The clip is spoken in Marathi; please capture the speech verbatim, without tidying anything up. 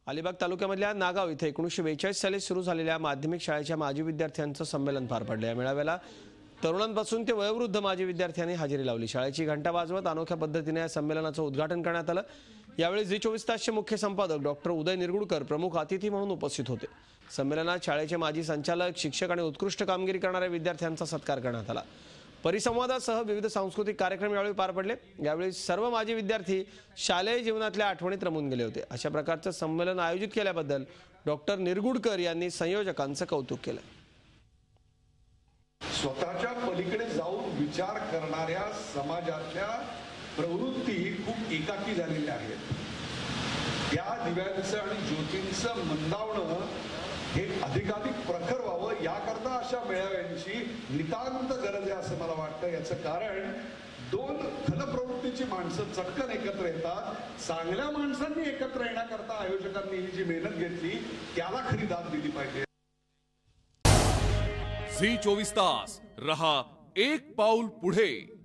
अलिबाग तालुक्यामधल्या नागाव इथे एकोणीसशे बेचाळीस साली सुरू झालेल्या माध्यमिक शाळेच्या माजी विद्यार्थ्यांचं संमेलन पार पडले। या मेळाव्याला तरुणांपासून ते वयोवृद्ध माजी विद्यार्थ्यांनी हजेरी लावली। शाळेची घंटा वाजवत अनोख्या पद्धतीने या संमेलनाचं उद्घाटन करण्यात आलं। यावेळी झी चोवीस तासचे मुख्य संपादक डॉक्टर उदय निरगुडकर प्रमुख अतिथी म्हणून उपस्थित होते। संमेलनात शाळेचे माजी संचालक, शिक्षक आणि उत्कृष्ट कामगिरी करणाऱ्या विद्यार्थ्यांचा सत्कार करण्यात आला। परिसंवादासह विविध सांस्कृतिक कार्यक्रम यावेळी पार पडले। यावेळी सर्व माजी विद्यार्थी शालेय जीवनातल्या आठवणीत रमून गेले होते। अशा प्रकारचं संमेलन आयोजित केल्याबद्दल डॉक्टर निरगुडकर यांनी संयोजकांचं कौतुक केलं। स्वतःच्या पलीकडे जाऊन विचार करणाऱ्या समाजातल्या प्रवृत्ती खूप एकाकी झालेल्या आहेत। त्या दिव्यांचं आणि ज्योतींचं मंदावणं हे अधिकाधिक प्रखर व्हावं याकरता अशा मेळाव्यांची नितांत गरज आहे असं मला वाटतं। याचं कारण दोन फलप्रवृत्तीची माणसं चटकन एकत्र येतात। चांगल्या माणसांनी एकत्र येण्याकरता आयोजकांनी ही जी मेहनत घेतली त्याला खरी दाद दिली पाहिजे। झी चोवीस तास रहा एक पाऊल पुढे।